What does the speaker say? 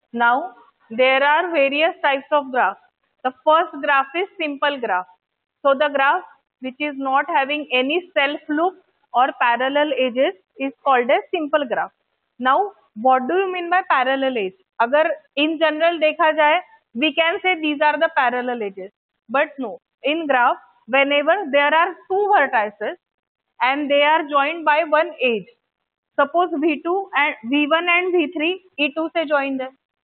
Now, there are various types of graphs. The first graph is simple graph. So the graph which is not having any self loop or parallel edges is called a simple graph. Now, what do you mean by parallel edge? अगर in general देखा जाए, we can say these are the parallel edges. But no, in graph, whenever there are two vertices and they are joined by one edge, suppose V2 and V1 and V3 E2 से joined है,